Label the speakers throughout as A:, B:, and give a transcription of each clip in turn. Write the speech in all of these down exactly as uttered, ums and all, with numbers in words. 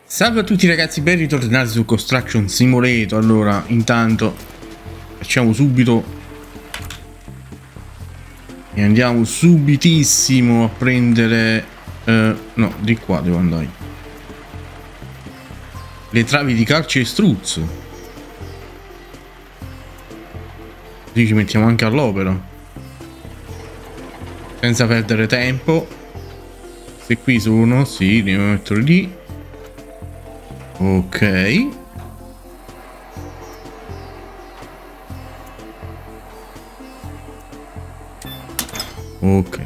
A: Salve a tutti ragazzi, ben ritornati su Construction Simulator. Allora, intanto facciamo subito e andiamo subitissimo a prendere eh, no, di qua devo andare, le travi di calcestruzzo, così ci mettiamo anche all'opera senza perdere tempo. Se qui sono, sì, devo mettere lì. Ok. Ok.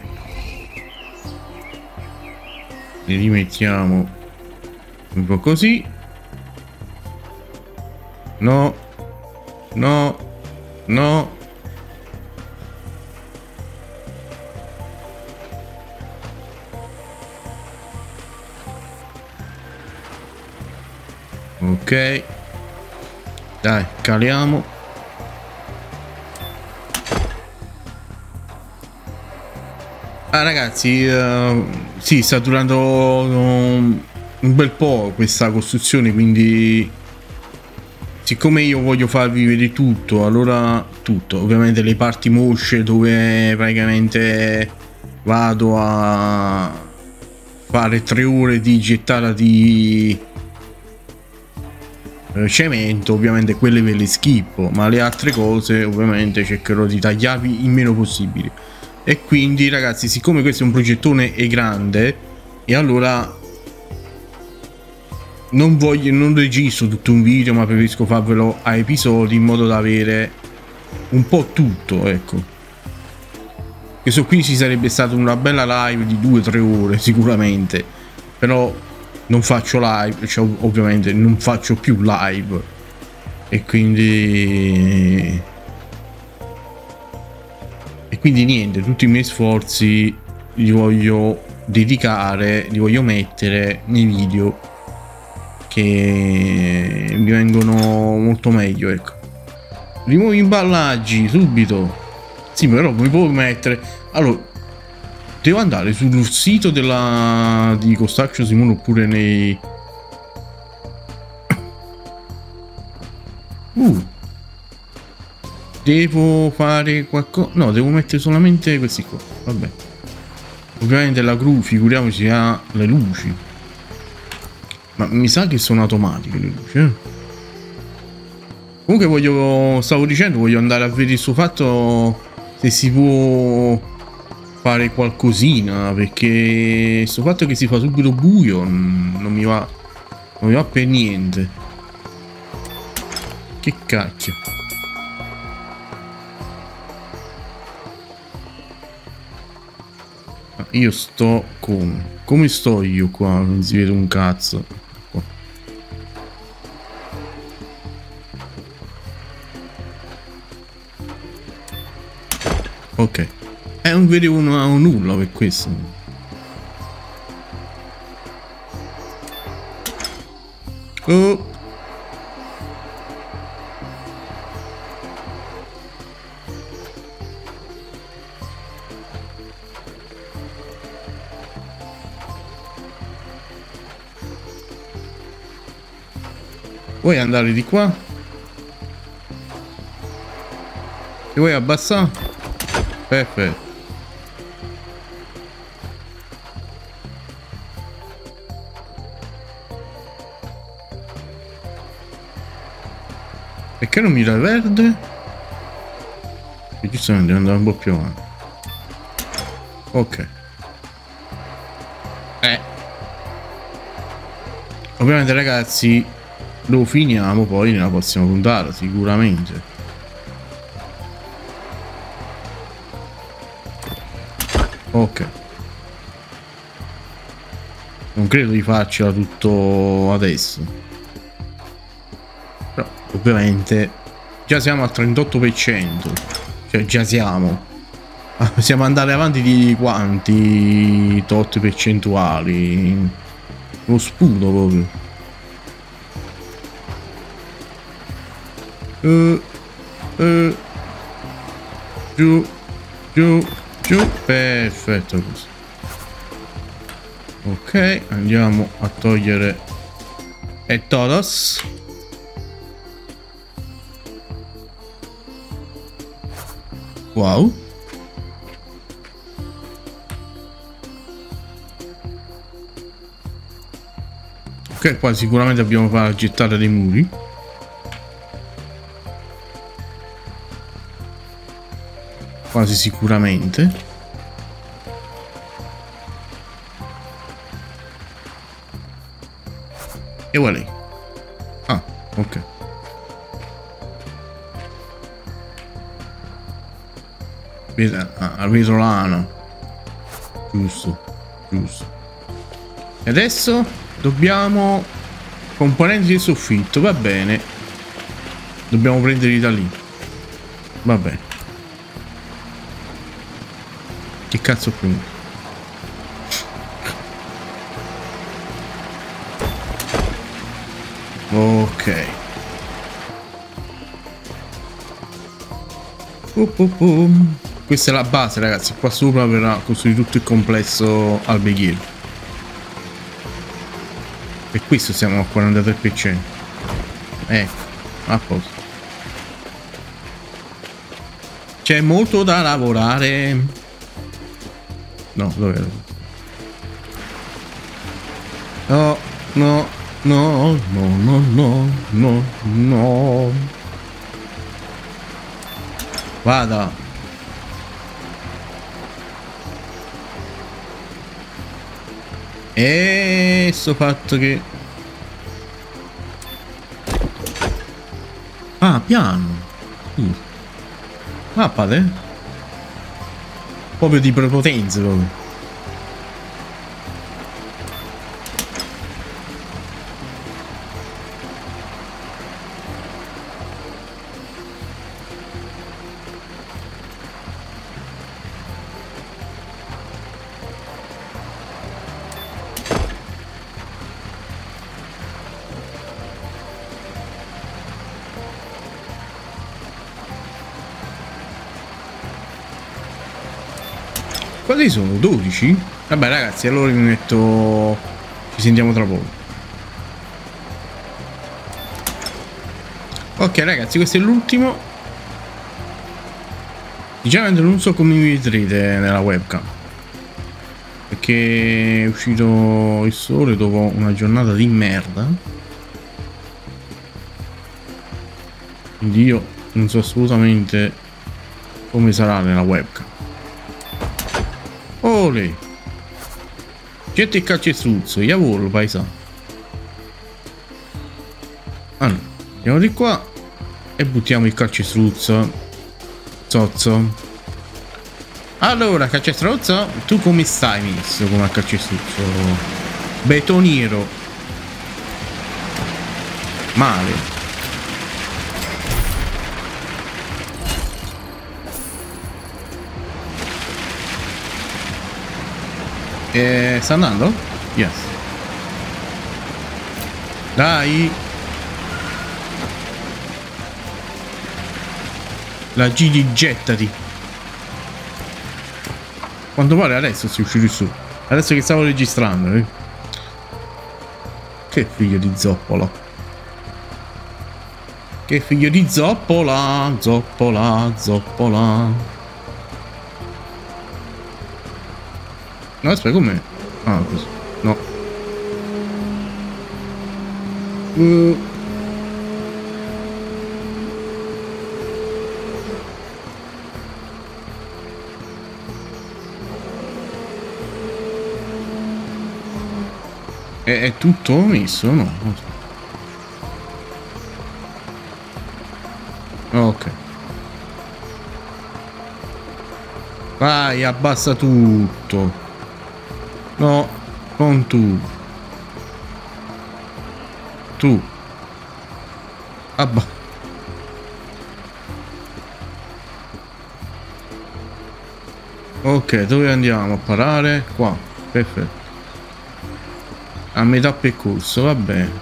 A: Li rimettiamo un po' così. No. No. No. Ok, dai, caliamo. Ah ragazzi, uh, sì, sta durando um, un bel po' questa costruzione, quindi siccome io voglio farvi vedere tutto, allora tutto, ovviamente le parti mosce dove praticamente vado a fare tre ore di gettata di cemento, ovviamente quelle ve le schippo, ma le altre cose ovviamente cercherò di tagliarvi il meno possibile. E quindi ragazzi, siccome questo è un progettone e grande, e allora non voglio, non registro tutto un video, ma preferisco farvelo a episodi in modo da avere un po' tutto, ecco. Questo qui ci sarebbe stata una bella live di due tre ore sicuramente, però non faccio live, cioè ovviamente non faccio più live, e quindi e quindi niente, tutti i miei sforzi li voglio dedicare, li voglio mettere nei video che mi vengono molto meglio, ecco. Rimuovi imballaggi subito. Sì, però mi può mettere, allora devo andare sul sito della di Construction Simulator oppure nei uh devo fare qualcosa, no, devo mettere solamente questi qua, vabbè. Ovviamente la gru, figuriamoci, ha le luci, ma mi sa che sono automatiche le luci, eh? Comunque voglio, stavo dicendo, voglio andare a vedere il suo fatto se si può fare qualcosina, perché sto fatto che si fa subito buio non mi va, non mi va per niente. Che cacchio. Ma io sto come? Come sto io qua? Non si vede un cazzo. Qua. Ok. Eh, non vedevo un nulla per questo. Oh. Vuoi andare di qua? Ti vuoi abbassare? Perfetto. Perché non mi dà verde? E giustamente devo andare un po' più avanti. Ok. Eh. Ovviamente ragazzi lo finiamo poi nella prossima puntata sicuramente. Ok. Non credo di farcela tutto adesso, però ovviamente già siamo al trentotto per cento, cioè già siamo possiamo andare avanti di quanti tot percentuali, lo sputo proprio. Uh, uh, giù, giù, giù, perfetto così. Ok, andiamo a togliere E todos. Wow. Ok, qua sicuramente dobbiamo fare la gettata dei muri. Quasi sicuramente. E voilà. Ah, ok. Al vetrolano. Giusto, giusto. E adesso dobbiamo componenti del soffitto, va bene. Dobbiamo prenderli da lì. Va bene. Che cazzo più? Ok. Uh, uh, uh. Questa è la base, ragazzi. Qua sopra verrà costruito tutto il complesso alberghiero. Per questo siamo al quarantatré per cento. Ecco, a posto. C'è molto da lavorare. No, dov'è? No, no, no, no, no, no, no, no. Vada. E sto fatto che... Ah, piano. Uh. Mappate. Proprio di prepotenza proprio. Quanti sono? dodici? Vabbè ragazzi, allora mi metto... Ci sentiamo tra poco. Ok ragazzi, questo è l'ultimo. Sinceramente non so come mi vedrete nella webcam, perché è uscito il sole dopo una giornata di merda. Quindi io non so assolutamente come sarà nella webcam. Ole! Getto il calcestruzzo, Yavolo, paesano. Allora, andiamo di qua e buttiamo il calcestruzzo. Zozzo. Allora, calcestruzzo, tu come stai messo come al calcestruzzo? Betoniero. Male. Eh, sta andando? Yes. Dai. La Gigi gettati. Quanto pare adesso si uscito su. Adesso che stavo registrando, eh. Che figlio di zoppola. Che figlio di zoppola. Zoppola, zoppola. No, aspetta, com'è? Ah, così. No. Uh. È, è tutto messo? No. Ok. Vai, abbassa tutto. No, non tu. Tu. Abba. Ok, dove andiamo a parare? Qua. Perfetto. A metà percorso, va bene.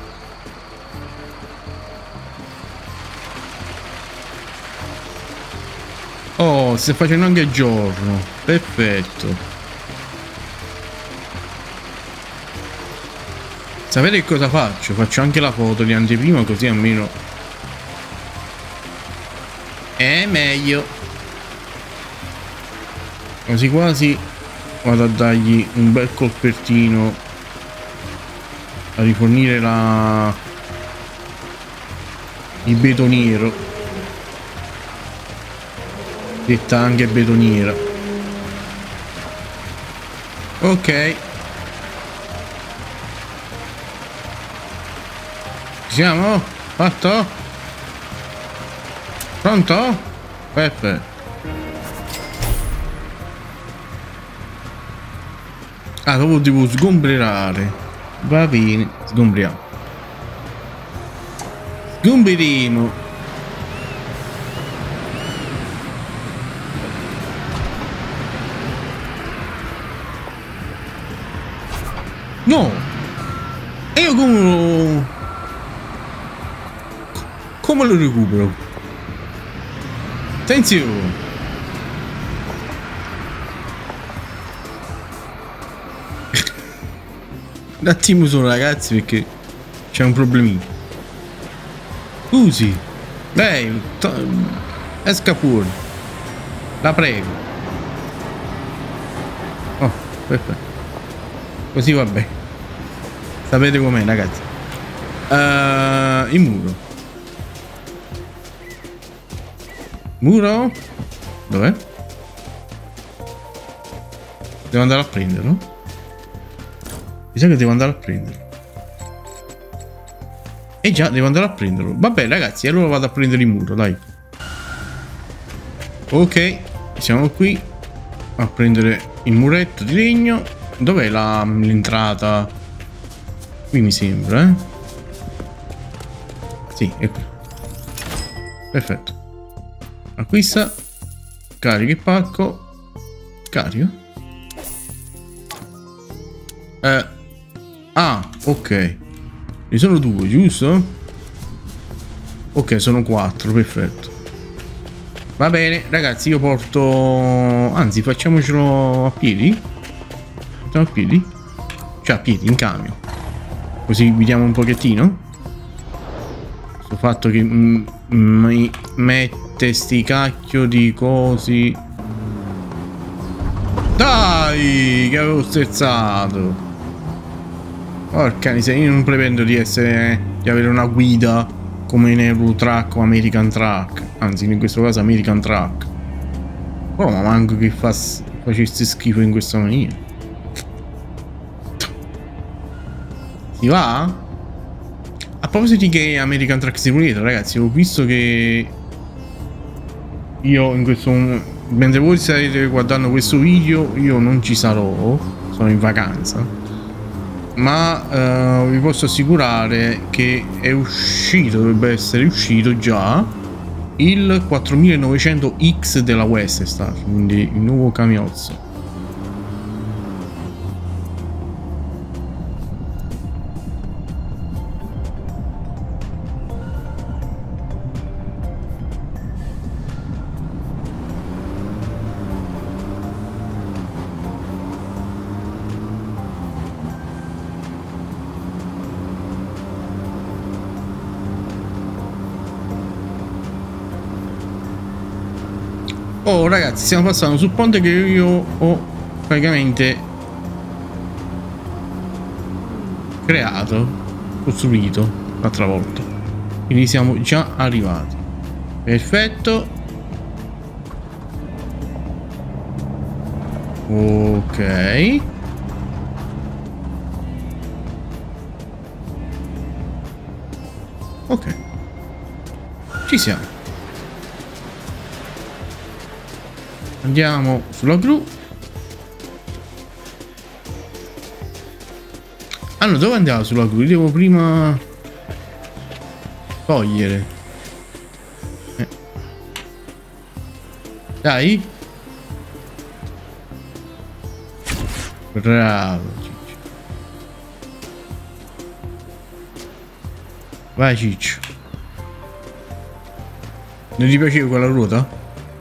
A: Oh, si sta facendo anche giorno. Perfetto. Sapete cosa faccio? Faccio anche la foto di anteprima, così almeno è meglio. Quasi quasi vado a dargli un bel colpettino a rifornire la il betoniero, detta anche betoniera. Ok, ci siamo? Fatto? Pronto? Perfetto. Ah, dopo devo sgomberare. Va bene, sgombriamo. Sgomberemo. No! E io come lo... come lo recupero? Attenzione! Un attimo solo, ragazzi, perché c'è un problemino. Scusi, lei esca fuori, la prego. Oh, perfetto. Così va bene. Sapete com'è, ragazzi. Uh, il muro. Muro? Dov'è? Devo andare a prenderlo? Mi sa che devo andare a prenderlo. E già, devo andare a prenderlo. Vabbè, ragazzi, allora vado a prendere il muro, dai. Ok, siamo qui a prendere il muretto di legno. Dov'è l'entrata? Qui mi sembra, eh? Sì, è qui. Perfetto. Acquista. Carica il pacco. Carica. Eh. Ah, ok. Ne sono due, giusto? Ok, sono quattro, perfetto. Va bene, ragazzi, io porto... Anzi, facciamocelo a piedi. Facciamo a piedi? Cioè a piedi, in camion. Così guidiamo un pochettino. Questo fatto che mi mette sti cacchio di cosi. Dai, che avevo scherzato. Porca miseria, io non pretendo di essere, eh, di avere una guida come in Eurotruck o American Truck. Anzi, in questo caso American Truck. Oh, ma manco che fa, facesse schifo in questa maniera. Si va? A proposito di American Truck Simulator, ragazzi, ho visto che io in questo momento, mentre voi starete guardando questo video, io non ci sarò, sono in vacanza. Ma uh, vi posso assicurare che è uscito, dovrebbe essere uscito già il quattromilanovecento X della Weststar, quindi il nuovo camiozzo. Oh ragazzi, stiamo passando sul ponte che io ho praticamente creato, costruito l'altra volta. Quindi siamo già arrivati. Perfetto. Ok. Ok. Ci siamo. Andiamo sulla gru. Allora, dove andiamo sulla gru? Devo prima togliere. Eh. Dai. Bravo Ciccio. Vai Ciccio. Non ti piaceva quella ruota?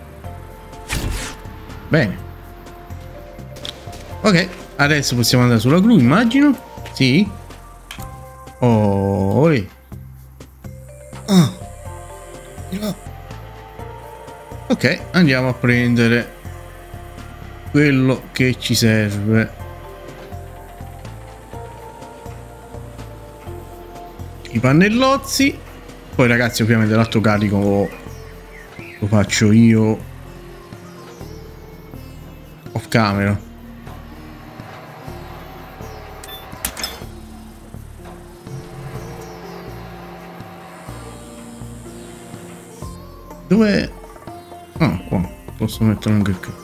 A: Bene. Ok, adesso possiamo andare sulla gru, immagino. Sì. Oh, eh. Ah. Ok, andiamo a prendere quello che ci serve. I pannellozzi. Poi ragazzi ovviamente l'altro carico lo faccio io off camera. Dove? Ah, qua posso mettere anche qui.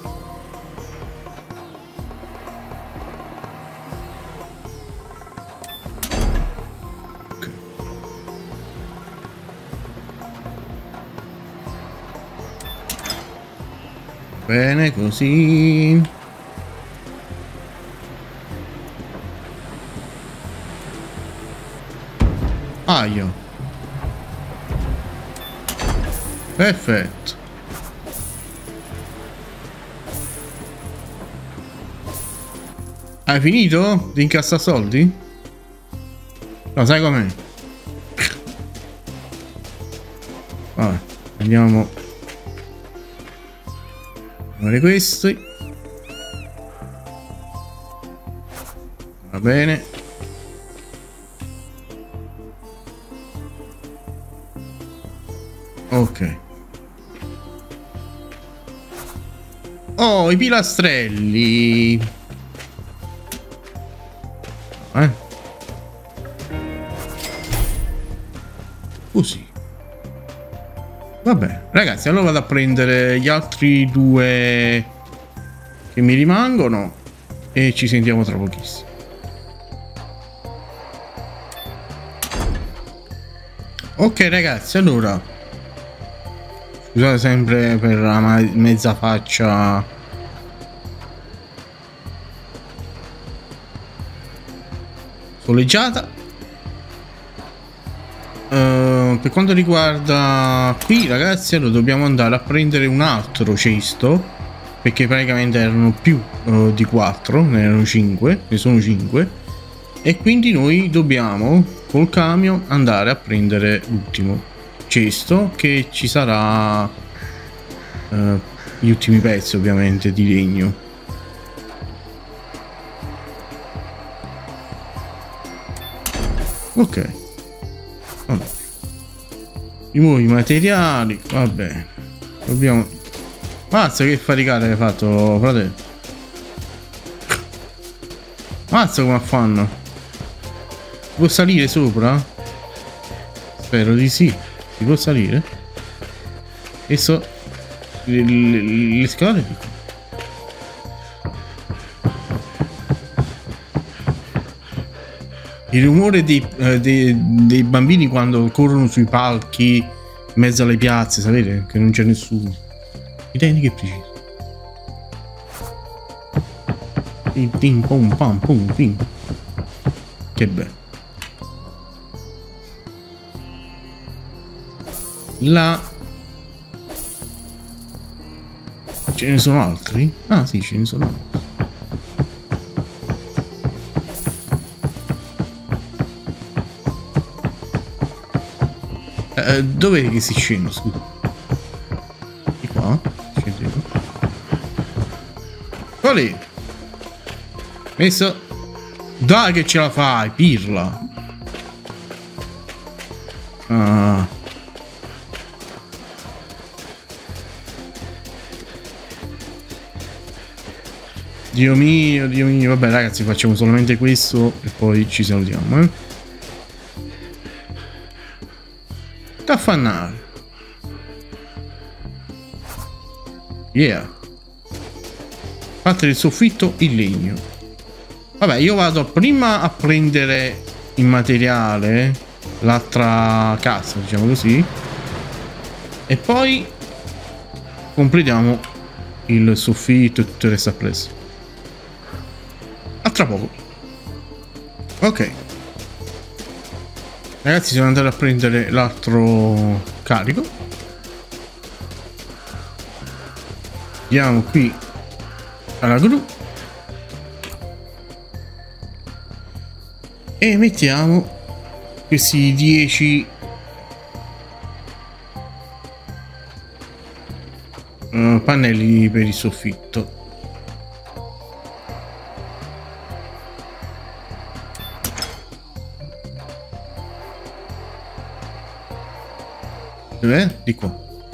A: Bene, così. Aio. Perfetto. Hai finito di incassare soldi? No, sai com'è? Vabbè, andiamo. Fare questi. Va bene. Ok. Oh, i pilastrelli. Eh. Così. Vabbè, ragazzi, allora vado a prendere gli altri due che mi rimangono e ci sentiamo tra pochissimo. Ok ragazzi, allora scusate sempre per la mezza faccia soleggiata. Uh, per quanto riguarda qui ragazzi, allora dobbiamo andare a prendere un altro cesto, perché praticamente erano più uh, di quattro, ne erano cinque, ne sono cinque, e quindi noi dobbiamo col camion andare a prendere l'ultimo cesto, che ci sarà uh, gli ultimi pezzi ovviamente di legno. Ok. Allora, i nuovi materiali, vabbè, dobbiamo. Mazza che faticata hai fatto, fratello. Mazza come fanno. Può salire sopra? Spero di sì. Si può salire? E so le, le, le scale di qua. Il rumore dei, eh, dei, dei bambini quando corrono sui palchi in mezzo alle piazze, sapete? Che non c'è nessuno. I tempi che preciso. Pim, pim, pum, pam, pum, pim. Che bello. Là. Ce ne sono altri? Ah sì, ce ne sono altri. Uh, dov'è che si scende, scusa? Di qua? Scendiamo. Qual messo. Dai che ce la fai, pirla. Ah. Dio mio, Dio mio. Vabbè ragazzi, facciamo solamente questo e poi ci salutiamo, eh. Affannare. Yeah. Fate il soffitto in legno. Vabbè, io vado prima a prendere il materiale, l'altra casa, diciamo così, e poi completiamo il soffitto e tutto il resto appresso. A tra poco. Ok. Ragazzi, siamo andati a prendere l'altro carico. Andiamo qui alla gru e mettiamo questi dieci uh, pannelli per il soffitto. Dov'è? Di qua.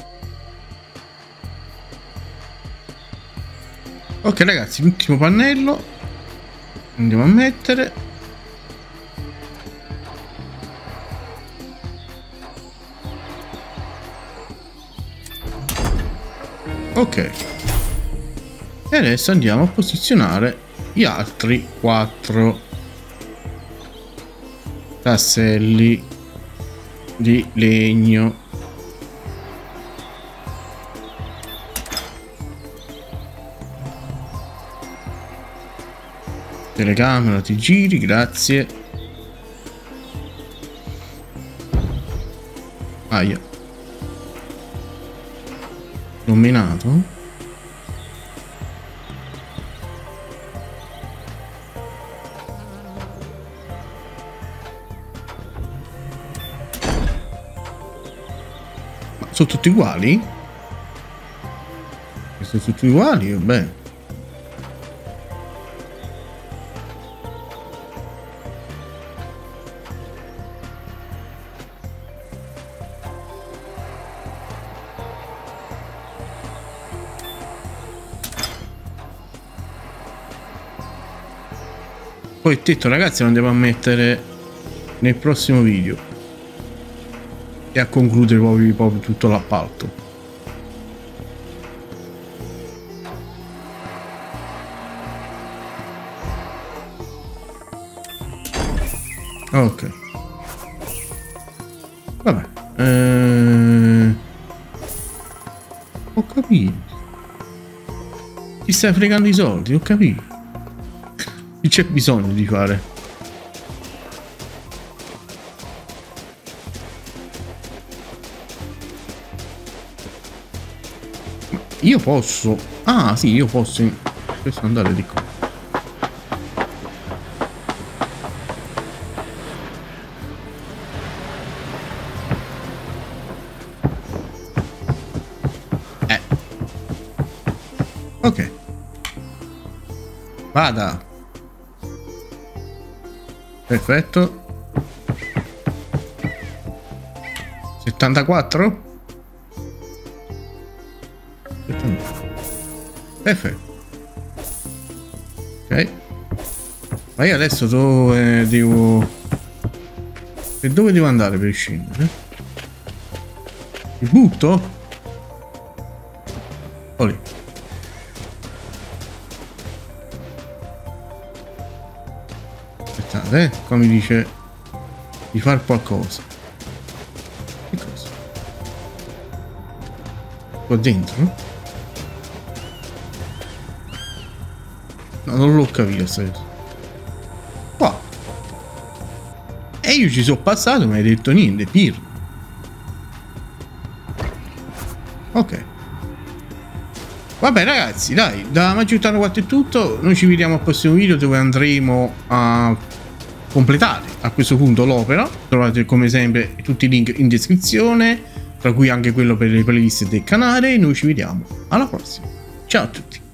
A: Ok ragazzi, l'ultimo pannello andiamo a mettere. Ok, e adesso andiamo a posizionare gli altri quattro tasselli di legno. Telecamera, ti giri, grazie. Aia. Nominato. Ma sono tutti uguali? Sono tutti uguali? Beh. Poi il tetto ragazzi lo andiamo a mettere nel prossimo video e a concludere proprio, proprio tutto l'appalto. Ok, vabbè, eh... ho capito, ti stai fregando i soldi, ho capito. C'è bisogno di fare. Io posso. Ah sì, io posso. Posso andare di qua. Eh. Ok. Vada. Perfetto. settantaquattro? Perfetto. Ok. Ma io adesso dove devo... E dove devo andare per scendere? Mi butto? Oh lì. Eh, qua mi dice di fare qualcosa. Che cosa? Qua dentro? No, non l'ho capito. Qua. E io ci sono passato e mi hai detto niente, Pir. Ok. Vabbè ragazzi, dai, da Maggiutano quattro è tutto. Noi ci vediamo al prossimo video dove andremo a completare a questo punto l'opera. Trovate come sempre tutti i link in descrizione, tra cui anche quello per le playlist del canale. Noi ci vediamo alla prossima. Ciao a tutti.